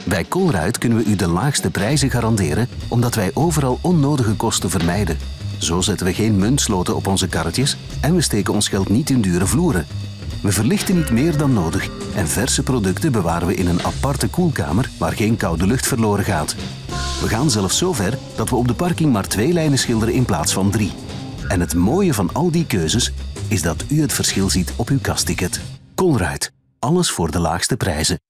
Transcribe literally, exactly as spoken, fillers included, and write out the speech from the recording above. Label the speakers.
Speaker 1: Bij Colruyt kunnen we u de laagste prijzen garanderen, omdat wij overal onnodige kosten vermijden. Zo zetten we geen muntsloten op onze karretjes en we steken ons geld niet in dure vloeren. We verlichten niet meer dan nodig en verse producten bewaren we in een aparte koelkamer waar geen koude lucht verloren gaat. We gaan zelfs zo ver dat we op de parking maar twee lijnen schilderen in plaats van drie. En het mooie van al die keuzes is dat u het verschil ziet op uw kastticket. Colruyt. Alles voor de laagste prijzen.